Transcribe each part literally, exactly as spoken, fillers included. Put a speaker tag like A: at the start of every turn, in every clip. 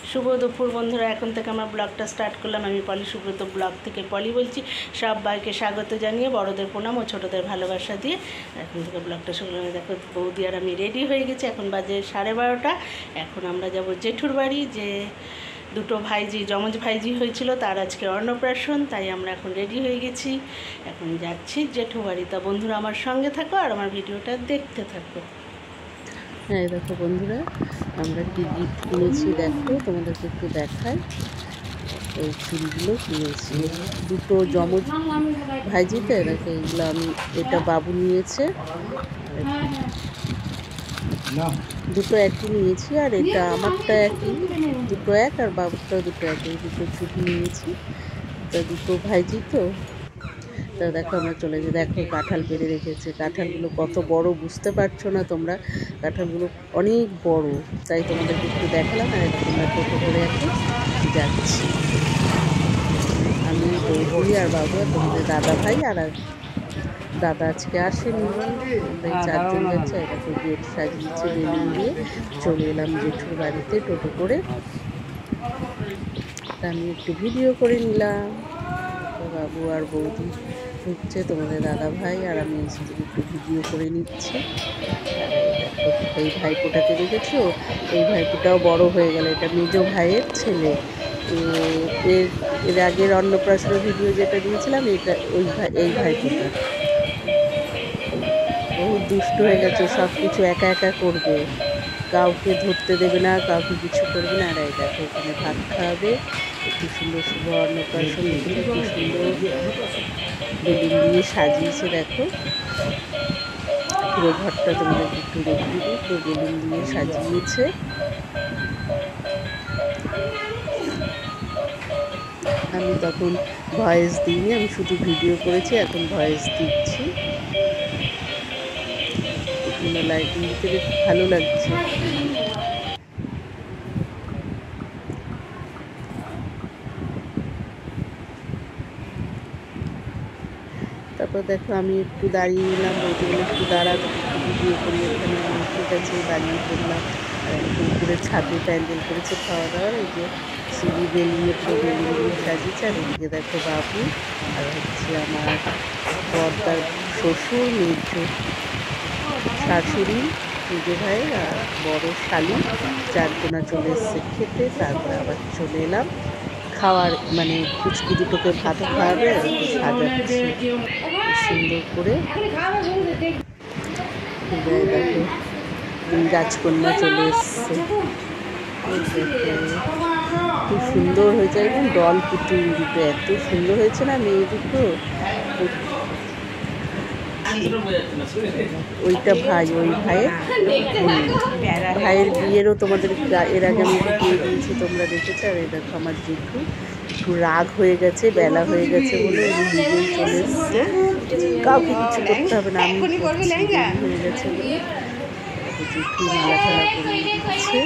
A: শুভ দুপুর বন্ধুরা, এখন থেকে আমার ব্লগটা স্টার্ট করলাম। আমি পলি সুব্রত ব্লগ থেকে পলি বলছি। সবাইকে স্বাগত জানিয়ে, বড়দের প্রণাম ও ছোটদের ভালোবাসা দিয়ে এখন থেকে ব্লগটা শুরু করলাম। দেখো বৌদি আর আমি রেডি হয়ে গেছি, এখন বাজে সাড়ে বারোটা। এখন আমরা যাব জেঠুর বাড়ি। যে দুটো ভাইজি, যমজ ভাইজি হয়েছিল, তার আজকে অন্নপ্রাশন, তাই আমরা এখন রেডি হয়ে গেছি। এখন যাচ্ছি জেঠু বাড়ি। তা বন্ধুরা আমার সঙ্গে থাকো আর আমার ভিডিওটা দেখতে থাকো।
B: হ্যাঁ দেখো বন্ধুরা, আমরা কি গিফট কিনেছি দেখো, তোমাদেরকে একটু দেখাই। এই চুলগুলো কিনেছি, দুটো যমজ ভাইজিতে দেখো, এগুলো আমি, এটা বাবু নিয়েছে, দুটো একই নিয়েছি, আর এটা আমারটা একই, দুটো এক, আর বাবুরটাও দুটো একই, দুটো চুল নিয়েছি। তা দুটো ভাইজি তো, তা দেখো আমরা চলে যাই। দেখো কাঁঠাল পেড়ে রেখেছে, কাঁঠালগুলো কত বড় বুঝতে পারছো না তোমরা, কাঁঠালগুলো অনেক বড়, তাই তোমাদেরকে একটু দেখালাম। আর তোমরা টোটো করে এখন যাচ্ছি, আমি বৌদি আর বাবু আর তোমাদের দাদা ভাই, আর দাদা আজকে আসেনি, আমরা এই চারজন যাচ্ছি। দেখো গেট সাজিয়েছে বেলুন দিয়ে, চলে এলাম জেঠুর বাড়িতে টোটো করে। তা আমি একটু ভিডিও করে নিলাম, বাবু আর বৌদি ঢুকছে, তোমাদের দাদা ভাই আর আমি একটু ভিডিও করে নিচ্ছি। এই ভাইপোটাকে দেখেছো, এই ভাইপোটাও বড় হয়ে গেল, এটা মেজো ভাইয়ের ছেলে। এর এর আগের অন্নপ্রাশনের ভিডিও যেটা দিয়েছিলাম, এটা ওই ভাই, এই ভাইপোটা বহুত দুষ্ট হয়ে গেছে, সব কিছু একা একা করবে, কাউকে ধরতে দেবে না, কাউকে কিছু করবে না। আর এই দেখো এখানে ভাত খাওয়াবে, একটু সুন্দর শুভ অন্নপ্রাশন, একটু সুন্দর বেলুন দিয়ে সাজিয়েছে। দেখো পুরো ঘরটা তোমাদের একটু রেখে দিবি, পুরো বেলুন দিয়ে সাজিয়েছে। আমি তখন ভয়েস দিইনি, আমি শুধু ভিডিও করেছি, এখন ভয়েস দিচ্ছি। লাইটিং দিতে ভালো লাগছে। তারপর দেখো আমি একটু দাঁড়িয়ে নিলাম, বলতে গেলে একটু দাঁড়াবো, একটু ভিডিও করি। এখানে ঠিক আছে, দাঁড়িয়ে পড়লাম। আর একটু উপরে ছাদে প্যান্ডেল করেছে খাওয়া দাওয়ার, এই যে সিঁড়ি বেলিয়ে পুরো বেলুন দিয়ে সাজিয়েছে। আর এদিকে দেখো বাবু আর হচ্ছে আমার বড়দার শ্বশুর, মেজো শাশুড়ি, মেজো ভাই আর বড় শালি, চারজনা চলে এসছে খেতে। তারপরে আবার চলে এলাম খাওয়ার, মানে কুচকি দুটোকে ভাত খাওয়াবে, সাজাচ্ছে সুন্দর করে। দেখো রাজকন্যা চলে এসছে, খুব সুন্দর হয়েছে, একদম ডল পুতুল দুটো, এত সুন্দর হয়েছে না মেয়ে দুটো। ওইটা ভাই, ওই ভাইয়ের ভাইয়ের বিয়েরও তোমাদের এর আগে আমি দিয়ে দিয়েছি, তোমরা দেখেছো। আর এই দেখো আমার জেঠু একটু রাগ হয়ে গেছে, বেলা হয়ে গেছে বলে নিজেই চলে এসছে, কাউকে কিছু করতে হবে না, আমি হয়ে গেছে বলে জেঠু মালা ঠালা করে দিচ্ছে।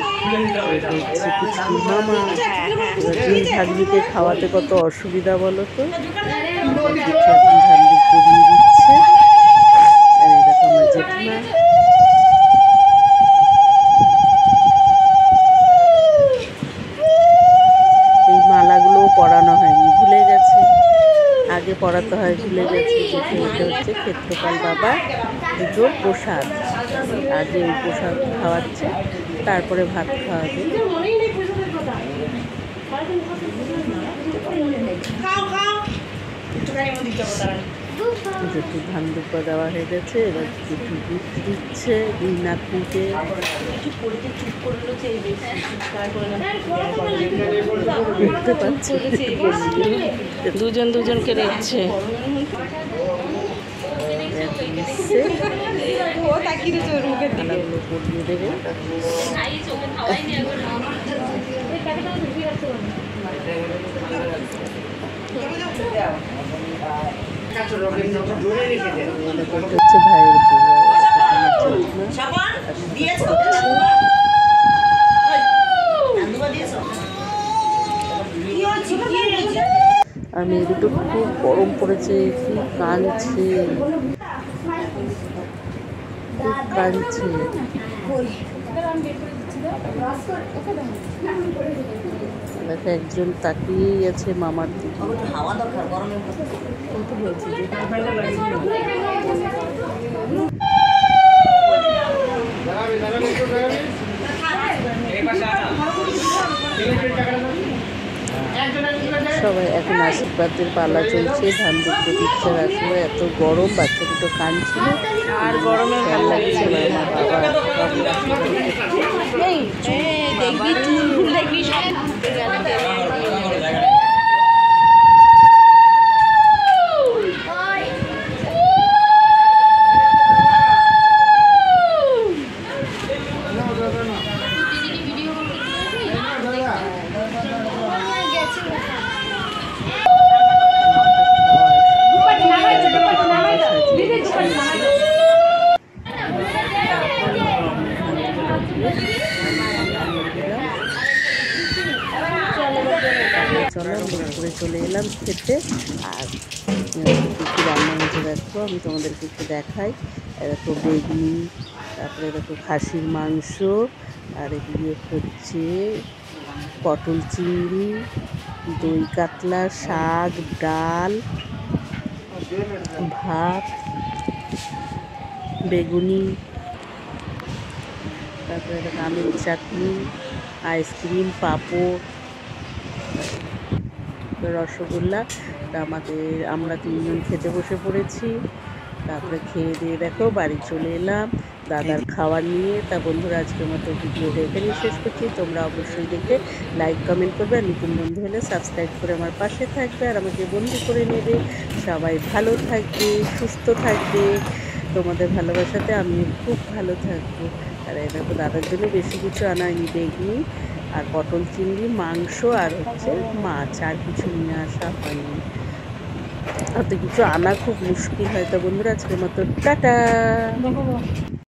B: মামা দুই ভাগ্নিকে খাওয়াতে কত অসুবিধা বলো তো, এখন ধান্দি করিয়ে দিচ্ছে। আর এই দেখো আমার জেঠিমা, এই মালাগুলোও পরানো হয়নি, ভুলে গেছে, আগে পরাতে হয়, ভুলে গেছে। যেটি এটা হচ্ছে ক্ষেত্রপাল বাবা দুটোর প্রসাদ, আগে ওই প্রসাদ খাওয়াচ্ছে, তারপরে ভাত খাওয়াবে। যেটু ধান দুব্বা দেওয়া হয়ে গেছে, এবার যেটু গিফট দিচ্ছে দুই নাতনিকে। দেখতে পাচ্ছি
A: দুজন দুজনকে দেখছে।
B: খানাগুলো পরিয়ে দেবে। হচ্ছে ভাইয়ের আর মেয়ে দুটো খুব গরম পড়েছে, কি কাঁদছে, খুব কাঁদছে। দেখো একজন তাকিয়েই আছে মামার দিকে।
C: হাওয়া দরকার গরমে
B: সবাই এখন আশীর্বাদের পালা চলছে, ধান দেখতে দিচ্ছে রাখলো। এত গরম, বাচ্চা দুটো কাঁদছিল
A: আর গরমে ভালো লাগছে না।
B: আমার বাবা চলো করে চলে এলাম খেতে। আর কী কী রান্না হয়েছে দেখো, আমি তোমাদেরকে একটু দেখাই। দেখো বেগুনি, তারপরে দেখো খাসির মাংস, আর এদিকে হচ্ছে পটল চিংড়ি, দই কাতলা, শাক, ডাল, ভাত, বেগুনি, তারপরে দেখো আমের চাটনি, আইসক্রিম, পাঁপড়, রসগোল্লা। তা আমাদের আমরা তিনজন খেতে বসে পড়েছি। তারপরে খেয়ে দিয়ে দেখো বাড়ি চলে এলাম দাদার খাবার নিয়ে। তা বন্ধুরা, আজকের মতো ভিডিওটা এখানেই শেষ করছি। তোমরা অবশ্যই দেখে লাইক কমেন্ট করবে, আর নতুন বন্ধু হলে সাবস্ক্রাইব করে আমার পাশে থাকবে, আর আমাকে বন্ধু করে নেবে। সবাই ভালো থাকবে, সুস্থ থাকবে। তোমাদের ভালোবাসাতে আমি খুব ভালো থাকবো। আর এই দেখো দাদার জন্য বেশি কিছু আনা হয়নি, বেগুনি আর পটল চিংড়ি, মাংস আর হচ্ছে মাছ, আর কিছু নিয়ে আসা হয়নি। অত কিছু আনা খুব মুশকিল হয়। তো বন্ধুরা, আজকের মতো টাটা।